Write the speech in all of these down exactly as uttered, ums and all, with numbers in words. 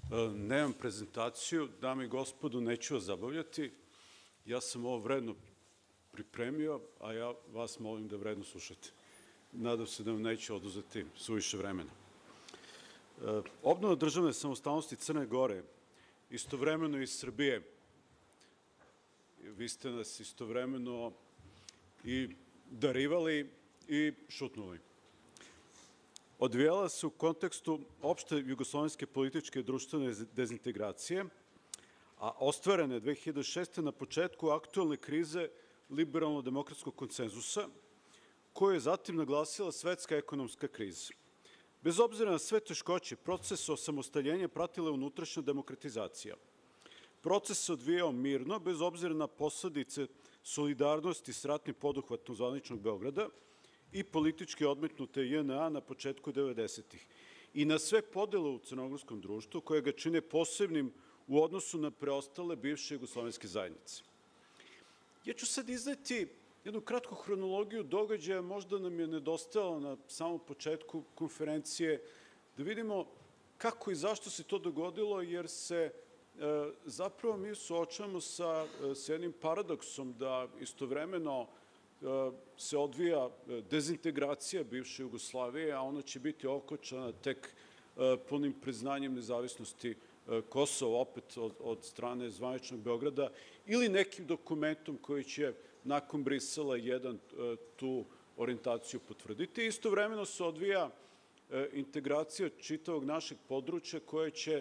Nemam prezentaciju, dame i gospodo, neću vas zabavljati. Ja sam ovo vredno pripremio, a ja vas molim da vredno slušate. Nadam se da vam neće oduzeti suviše vremena. Obnova državne samostalnosti Crne Gore, istovremeno iz Srbije, vi ste nas istovremeno i darivali i šutnuli. Odvijala se u kontekstu opšte jugoslovenske političke i društvene dezintegracije, a ostvarene dve hiljade šeste. na početku aktuelne krize liberalno-demokratskog konsenzusa, koju je zatim naglasila svetska ekonomska kriza. Bez obzira na sve teškoće, proces osamostaljenja pratila je unutrašnja demokratizacija. Proces se odvijao mirno, bez obzira na posledice solidarnosti s ratnim poduhvatom zvaničnog Beograda i politički odmetnute J N A na početku devedesetih. I na sve podele u crnogorskom društvu, koje ga čine posebnim u odnosu na preostale bivše jugoslovenske zajednice. Ja ću sad izneti jednu kratku hronologiju događaja, možda nam je nedostajalo na samom početku konferencije, da vidimo kako i zašto se to dogodilo, jer se zapravo mi suočavamo sa jednim paradoksom da istovremeno se odvija dezintegracija bivše Jugoslavije, a ona će biti okončana tek punim priznanjem nezavisnosti Kosova, opet od strane zvaničnog Beograda, ili nekim dokumentom koji će nakon Brisela jedan tu orijentaciju potvrditi. Istovremeno se odvija integracija čitavog našeg područja koje će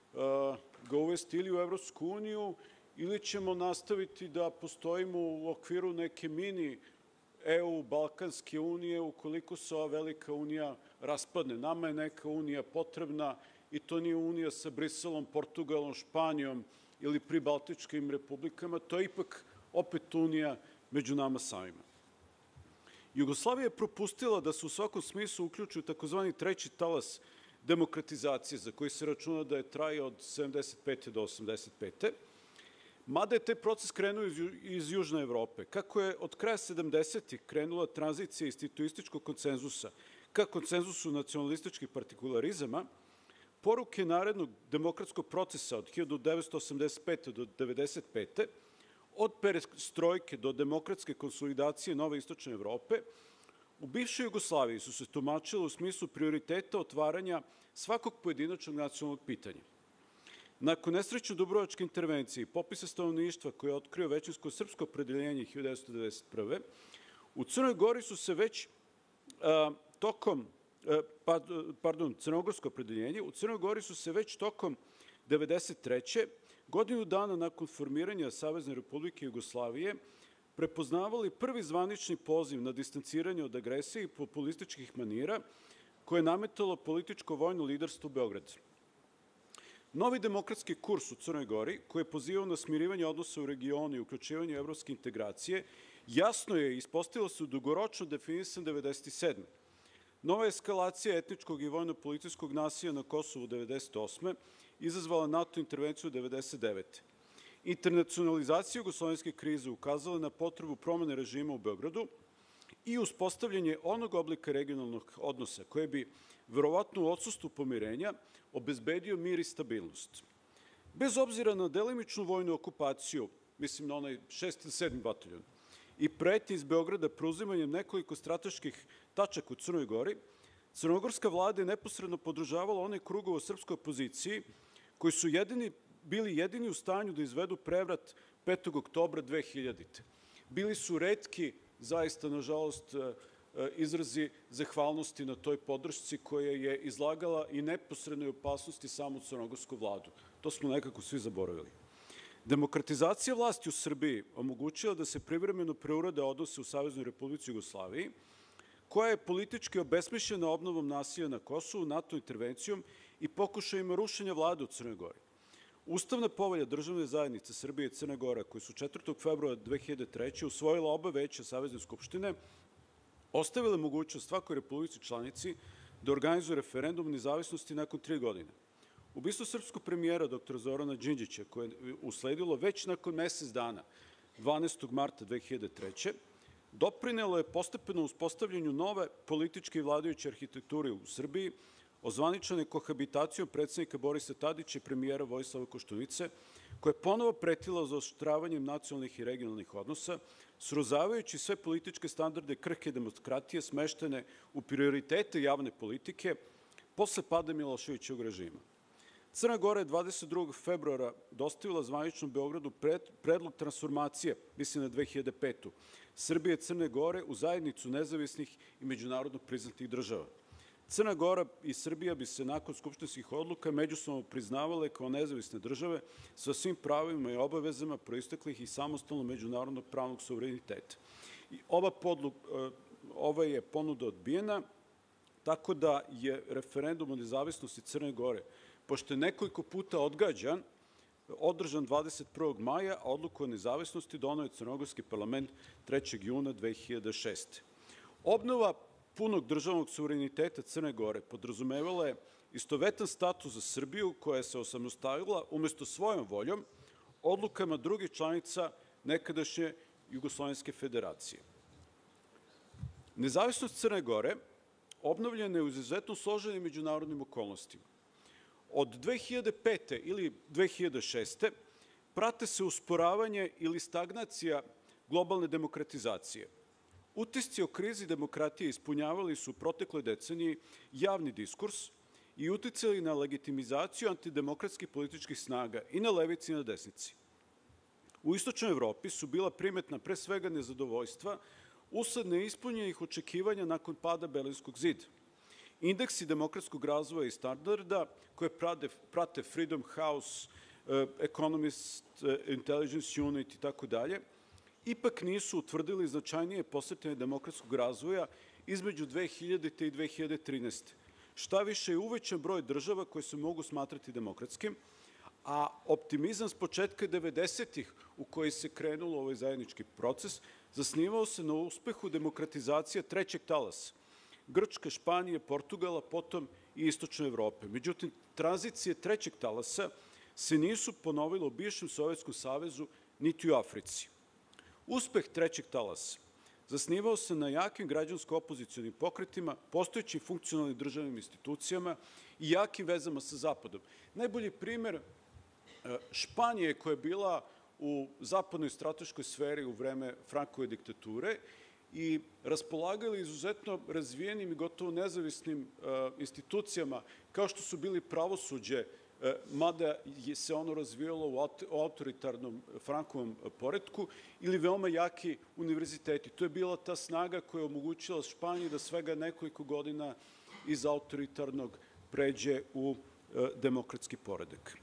ga uvesti ili u Evropsku uniju ili ćemo nastaviti da postojimo u okviru neke mini E U Balkanske unije ukoliko se ova velika unija raspadne. Nama je neka unija potrebna i to nije unija sa Briselom, Portugalom, Španijom ili pribaltičkim republikama, to je ipak opet unija među nama samima. Jugoslavija je propustila da se u svakom smislu uključi u takozvani treći talas demokratizacije, za koji se računa da je traje od sedamdeset pete do osamdeset pete. Mada je taj proces krenuo iz Južne Evrope. Kako je od kraja sedamdesetih krenula tranzicija instituističkog konsenzusa ka konsenzusu nacionalističkih partikularizama, poruke narednog demokratskog procesa od hiljadu devetsto osamdeset pete. do devedeset pete. od perestrojke do demokratske konsolidacije nove istočne Evrope, u bivšoj Jugoslaviji su se tumačile u smislu prioriteta otvaranja svakog pojedinačnog nacionalnog pitanja. Nakon nesrećne Dubrovačke intervencije i popisa stanovništva koje je otkrio većinsko srpsko opredeljenje hiljadu devetsto devedeset prve. u Crnoj Gori su se već tokom, pardon, crnogorsko opredeljenje, u Crnoj Gori su se već tokom devedeset treće. godinu dana nakon formiranja Savezne Republike Jugoslavije prepoznavali prvi zvanični poziv na distanciranje od agresije i populističkih manira koje je nametalo političko-vojno liderstvo u Beogradu. Novi demokratski kurs u Crnoj Gori, koji je pozivao na smirivanje odnosa u regionu i uključivanje evropske integracije, jasno je ispostavilo se dugoročno definisan devedeset sedme. Nova eskalacija etničkog i vojno-policijskog nasilja na Kosovu devedeset osme. izazvala NATO intervenciju devedeset devete. Internacionalizacija jugoslovenske krize ukazala na potrebu promene režima u Beogradu i uspostavljanje onog oblika regionalnog odnosa koje bi, verovatno u odsustvu pomirenja, obezbedio mir i stabilnost. Bez obzira na delimičnu vojnu okupaciju, mislim na onaj šesti ili sedmi bataljon, i pretnje iz Beograda preuzimanjem nekoliko strateških tačaka u Crnoj Gori, crnogorska vlada je neposredno podržavala one krugove u srpskoj opoziciji koji su jedini, bili jedini u stanju da izvedu prevrat petog oktobra dve hiljadite. Bili su retki, zaista, nažalost, izrazi zahvalnosti na toj podršci koja je izlagala i neposrednoj opasnosti samu crnogorsku vladu. To smo nekako svi zaboravili. Demokratizacija vlasti u Srbiji omogućila da se privremeno preurade odnose u Saveznoj Republici Jugoslaviji, koja je politički obesmišljena obnovom nasilja na Kosovu, NATO intervencijom i pokušajima rušenja vlade u Crnoj Gori. Ustavna povelja Državne zajednice Srbije i Crne Gore, koju su četvrtog februara dve hiljade treće. usvojila oba veća Savezne skupštine, ostavile mogućnost svakoj republici članici da organizuje referendum nezavisnosti nakon tri godine. Ubistvo srpskog premijera doktora Zorana Đinđića, koje je usledilo već nakon mesec dana, dvanaestog marta dve hiljade treće. doprinelo je postepeno uspostavljanju nove političke i vladajuće arhitekture u Srbiji, ozvaničene kohabitacijom predsednika Borisa Tadića i premijera Vojislava Koštunice, koja je ponovo pretila zaoštravanjem nacionalnih i regionalnih odnosa, srozavajući sve političke standarde krhke demokratije smeštene u prioritete javne politike posle pada Miloševićevog režima. Crna Gora je dvadeset drugog februara dostavila zvaničnom Beogradu predlog transformacije, mislim na dve hiljade petu. Srbije i Crne Gore u zajednicu nezavisnih i međunarodno priznatih država. Crna Gora i Srbija bi se nakon skupštinskih odluka međusobno priznavale kao nezavisne države sa svim pravima i obavezama proisteklih iz samostalnog međunarodnog pravnog suvereniteta. Ova, podlug, ova je ponuda odbijena, tako da je referendum o nezavisnosti Crne Gore, pošto je nekoliko puta odgađan, održan dvadeset prvog maja, a odluku o nezavisnosti doneo je Crnogorski parlament trećeg juna dve hiljade šeste. Obnova punog državnog suvereniteta Crne Gore podrazumevala je istovetan status za Srbiju koja se osamostalila umesto svojom voljom odlukama drugih članica nekadašnje Jugoslovenske federacije. Nezavisnost Crne Gore obnovljena je u izuzetno složenim međunarodnim okolnostima. Od dve hiljade pete ili dve hiljade šeste prate se usporavanje ili stagnacija globalne demokratizacije. Utisci o krizi demokratije ispunjavali su u protekloj deceniji javni diskurs i uticali na legitimizaciju antidemokratskih političkih snaga i na levici i na desnici. U istočnoj Evropi su bila primetna pre svega nezadovoljstva usled neispunjenih očekivanja nakon pada Berlinskog zida. Indeksi demokratskog razvoja i standarda koje prate Freedom House, Economist, Intelligence Unit i tako dalje, ipak nisu utvrdili značajnije posretanje demokratskog razvoja između dve hiljadite i dve hiljade trinaeste. Šta više je uvećan broj država koje se mogu smatrati demokratskim, a optimizam s početka devedesetih u koji se krenulo ovaj zajednički proces zasnivao se na uspehu demokratizacije trećeg talasa, Grčke, Španije, Portugala, potom i Istočne Evrope. Međutim, tranzicije trećeg talasa se nisu ponovile u bivšem Sovjetskom savezu niti u Africi. Uspeh trećeg talasa zasnivao se na jakim građansko-opozicionim pokretima, postojećim funkcionalnim državnim institucijama i jakim vezama sa Zapadom. Najbolji primer Španije koja je bila u zapadnoj strateškoj sferi u vreme Frankove diktature i raspolagali izuzetno razvijenim i gotovo nezavisnim institucijama kao što su bili pravosuđe, mada se ono razvijalo u autoritarnom Frankovom poretku, ili veoma jaki univerziteti. To je bila ta snaga koja je omogućila Španiji da svega nekoliko godina iz autoritarnog pređe u demokratski poredak.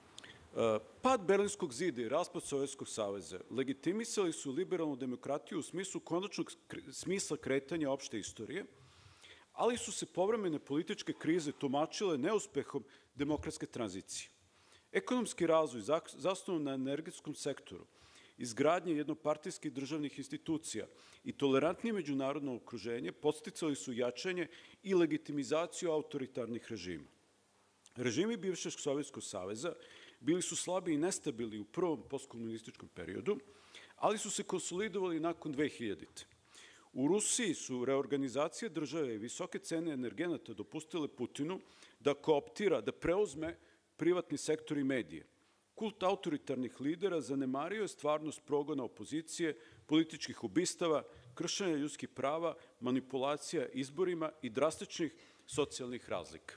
Pad Berlinskog zida i raspad Sovjetskog saveza legitimisali su liberalnu demokratiju u smislu konačnog smisla kretanja opšte istorije, ali su se povremene političke krize tumačile neuspehom demokratske tranzicije. Ekonomski razvoj zasnovan na energetskom sektoru, izgradnje jednopartijskih državnih institucija i tolerantnije međunarodno okruženje podsticali su jačanje i legitimizaciju autoritarnih režima. Režimi bivšeg Sovjetskog saveza bili su slabi i nestabilni u prvom postkomunističkom periodu, ali su se konsolidovali nakon dve hiljadite. U Rusiji su reorganizacije države i visoke cene energenata dopustile Putinu da kooptira, da preuzme privatni sektor i medije. Kult autoritarnih lidera zanemario je stvarnost progona opozicije, političkih ubistava, kršenja ljudskih prava, manipulacija izborima i drastičnih socijalnih razlika.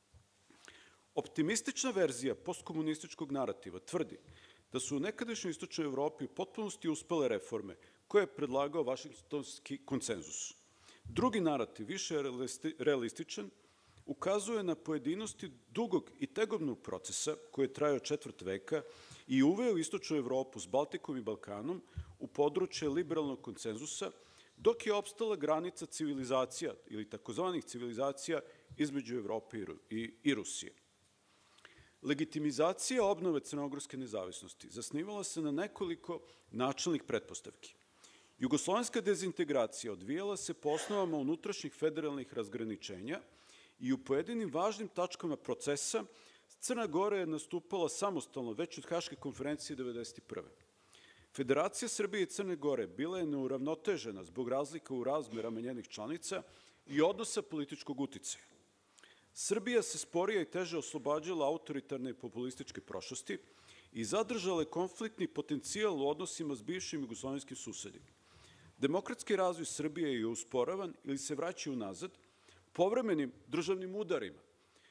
Optimistična verzija postkomunističkog narativa tvrdi da su u nekadašnjoj istočnoj Evropi u potpunosti uspele reforme koje je predlagao Vašingtonski konsenzus. Drugi narativ, više realističan, ukazuje na pojedinosti dugog i tegobnog procesa koji je trajao četvrt veka i uveo istočnu Evropu s Baltikom i Balkanom u područje liberalnog konsenzusa, dok je opstala granica civilizacija ili takozvanih civilizacija između Evrope i Rusije. Legitimizacija obnove crnogorske nezavisnosti zasnivala se na nekoliko načelnih pretpostavki. Jugoslovenska dezintegracija odvijala se po osnovama unutrašnjih federalnih razgraničenja i u pojedinim važnim tačkama procesa Crna Gora je nastupala samostalno već od Haške konferencije devedeset prve. Federacija Srbije i Crne Gore bila je neuravnotežena zbog razlika u razmerama njenih članica i odnosa političkog uticaja. Srbija se sporije i teže oslobađala autoritarne i populističke prošlosti i zadržala je konfliktni potencijal u odnosima s bivšim jugoslovenskim susedima. Demokratski razvoj Srbije je usporavan ili se vraća unazad povremenim državnim udarima.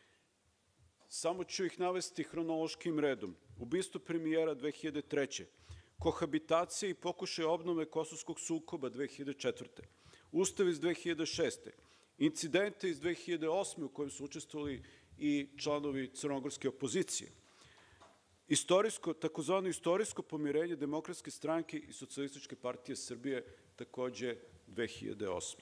Samo ću ih navesti hronološkim redom. Ubistvo premijera dve hiljade treće. Kohabitacija i pokušaj obnove kosovskog sukoba dve hiljade četvrte. Ustav iz dve hiljade šeste. Incidente iz dve hiljade osme u kojem su učestvovali i članovi crnogorske opozicije. Istorijsko, takozvano istorijsko pomirenje Demokratske stranke i Socijalističke partije Srbije takođe dve hiljade osme.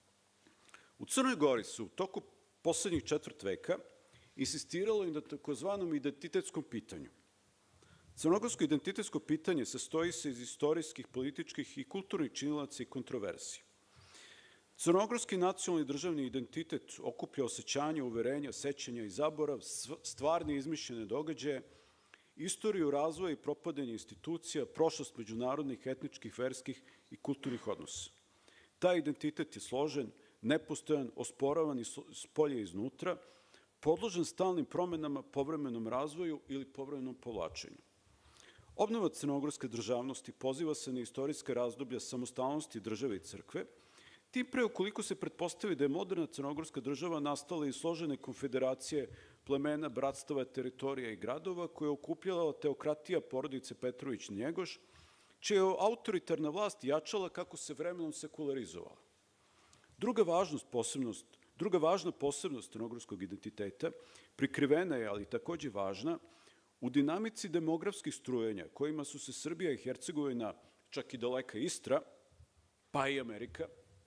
U Crnoj Gori su u toku poslednjih četvrt veka insistiralo i na takozvanom identitetskom pitanju. Crnogorsko identitetsko pitanje sastoji se iz istorijskih, političkih i kulturnih činilaca i kontroverzija. Crnogorski nacionalni državni identitet okuplja osjećanja, uverenja, sećanja i zaborav, stvarne izmišljene događaje, istoriju razvoja i propadanja institucija, prošlost međunarodnih, etničkih, verskih i kulturnih odnosa. Taj identitet je složen, nepostojan, osporavan iz spolja i iznutra, podložen stalnim promenama, povremenom razvoju ili povremenom povlačenju. Obnova crnogorske državnosti poziva se na istorijska razdoblja samostalnosti države i crkve, tim pre ukoliko se pretpostavi da je moderna crnogorska država nastala iz složene konfederacije plemena, bratstava, teritorija i gradova koje je okupljala teokratija porodice Petrović-Njegoš, čija je autoritarna vlast jačala kako se vremenom sekularizovala. Druga važnost posebnost, druga važna posebnost crnogorskog identiteta, prikrivena je, ali takođe važna, u dinamici demografskih strujenja kojima su se Srbija i Hercegovina, čak i daleka Istra, pa i Amerika,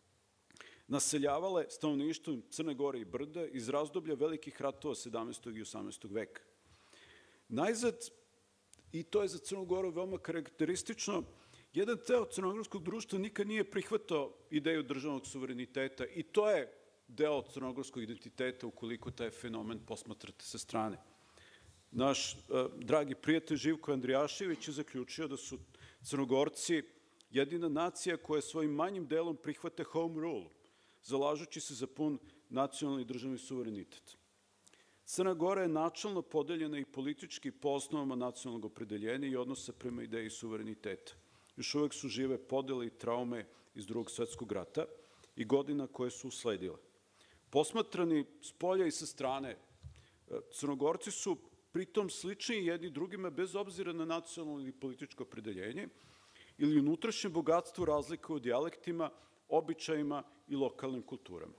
naseljavale stanovništvom Crne Gore i Brda iz razdoblja velikih ratova sedamnaestog i osamnaestog veka. Najzad, i to je za Crnu Goru veoma karakteristično, jedan deo crnogorskog društva nikad nije prihvatao ideju državnog suvereniteta i to je deo crnogorskog identiteta ukoliko taj fenomen posmatrate sa strane. Naš uh, dragi prijatelj Živko Andrijašević je zaključio da su Crnogorci jedina nacija koja svojim manjim delom prihvate home rule, zalažući se za pun nacionalni državni suverenitet. Crna Gora je načelno podeljena i politički po osnovama nacionalnog opredeljenja i odnosa prema ideji suvereniteta. Još uvek su žive podele i traume iz Drugog svetskog rata i godina koje su usledile. Posmatrani s polja i sa strane, Crnogorci su pritom slični jedni drugima bez obzira na nacionalno ili političko opredeljenje ili unutrašnje bogatstvo razlika u dijalektima, običajima i lokalnim kulturama.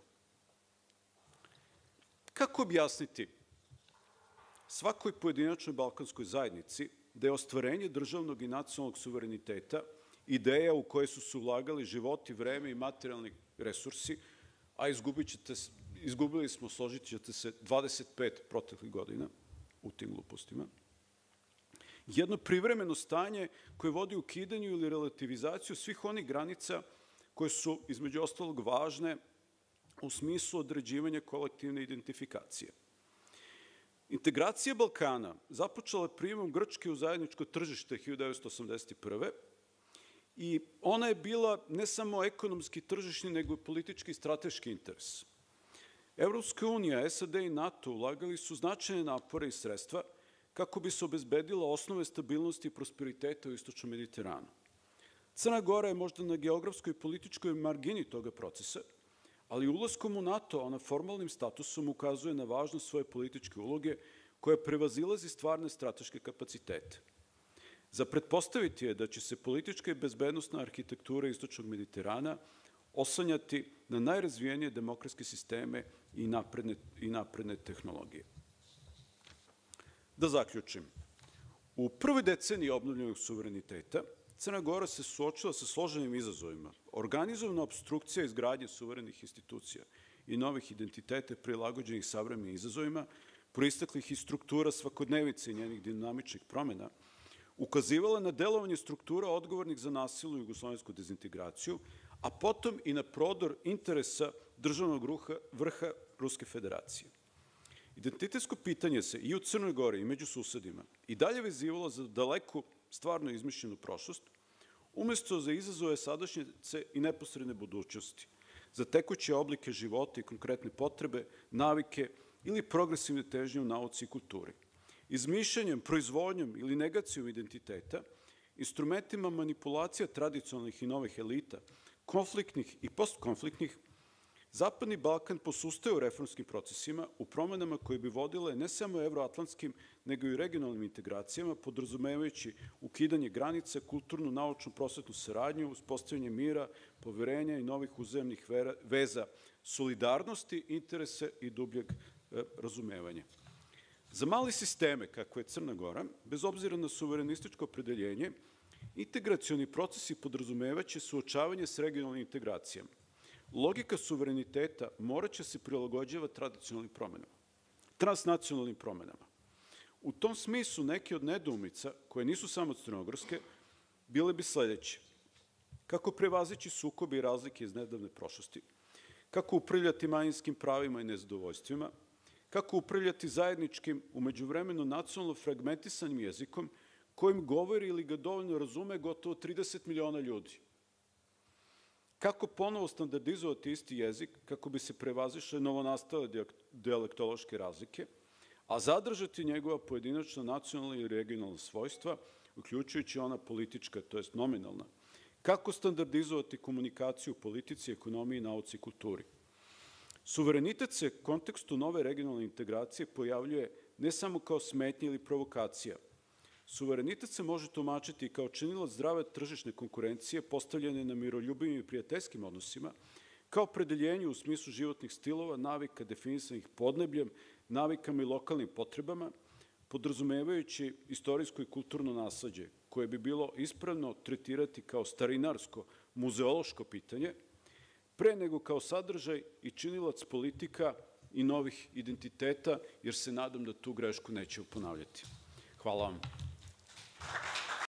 Kako objasniti svakoj pojedinačnoj balkanskoj zajednici da je ostvarenje državnog i nacionalnog suvereniteta ideja u kojoj su se ulagali životi, vreme i materijalni resursi, a izgubili smo, složit ćete se, dvadeset pet proteklih godina u tim glupostima. Jedno privremeno stanje koje vodi ukidanju ili relativizaciju svih onih granica koje su, između ostalog, važne u smislu određivanja kolektivne identifikacije. Integracija Balkana započela prijemom Grčke u zajedničko tržište hiljadu devetsto osamdeset prve. i ona je bila ne samo ekonomski tržišni, nego i politički i strateški interes. Evropska unija, S A D i NATO ulagali su značajne napore i sredstva kako bi se obezbedila osnove stabilnosti i prosperiteta u istočnom Mediteranu. Crna Gora je možda na geografskoj i političkoj margini toga procesa, ali ulaskom u NATO, ona formalnim statusom ukazuje na važnost svoje političke uloge koja prevazilazi stvarne strateške kapacitete. Za pretpostaviti je da će se politička i bezbednostna arhitektura istočnog Mediterana oslanjati na najrazvijenije demokratske sisteme i napredne, i napredne tehnologije. Da zaključim. U prvoj deceniji obnovljenog suvereniteta Crna Gora se suočila sa složenim izazovima. Organizovana obstrukcija izgradnje suverenih institucija i novih identiteta prilagođenih savremenim izazovima, proisteklih iz struktura svakodnevice i njenih dinamičnih promena, ukazivala na delovanje struktura odgovornih za nasilnu jugoslovensku dezintegraciju, a potom i na prodor interesa državnog ruha, vrha Ruske federacije. Identitetsko pitanje se i u Crnoj Gori i među susedima i dalje vezivalo za daleku, stvarno izmišljenu prošlost, umesto za izazove sadašnjice i neposredne budućnosti, za tekuće oblike života i konkretne potrebe, navike ili progresivne težnje u nauci i kulturi. Izmišljanjem, proizvodnjom ili negacijom identiteta, instrumentima manipulacija tradicionalnih i novih elita, konfliktnih i postkonfliktnih, Zapadni Balkan posustaje u reformskim procesima, u promenama koje bi vodile ne samo evroatlantskim, nego i regionalnim integracijama, podrazumevajući ukidanje granica, kulturnu, naučnu, prosvetnu saradnju, uspostavljanje mira, poverenja i novih uzajamnih veza, solidarnosti, interese i dubljeg razumevanja. Za mali sisteme, kako je Crna Gora, bez obzira na suverenističko opredeljenje, integracioni procesi podrazumevaće suočavanje s regionalnim integracijama. Logika suvereniteta morat će se prilagođavati tradicionalnim promenama, transnacionalnim promenama. U tom smislu neke od nedoumica, koje nisu samo crnogorske, bile bi sledeće. Kako prevazići sukobe i razlike iz nedavne prošlosti, kako upravljati manjinskim pravima i nezadovoljstvima, kako upravljati zajedničkim, umeđu vremenu nacionalno fragmentisanim jezikom, kojim govori ili ga dovoljno razume gotovo trideset miliona ljudi. Kako ponovo standardizovati isti jezik kako bi se prevazišle novonastale dijalektološke razlike, a zadržati njegova pojedinačna nacionalna i regionalna svojstva, uključujući ona politička, to jest nominalna. Kako standardizovati komunikaciju u politici, ekonomiji, nauci i kulturi. Suverenitet se u kontekstu nove regionalne integracije pojavljuje ne samo kao smetnja ili provokacija. Suverenitet se može tumačiti kao činilac zdrave tržišne konkurencije postavljene na miroljubivim i prijateljskim odnosima, kao opredeljenju u smislu životnih stilova, navika definisanih podnebljem, navikama i lokalnim potrebama, podrazumevajući istorijsko i kulturno nasleđe, koje bi bilo ispravno tretirati kao starinarsko, muzeološko pitanje, pre nego kao sadržaj i činilac politika i novih identiteta, jer se nadam da tu grešku neće ponavljati. Hvala vam.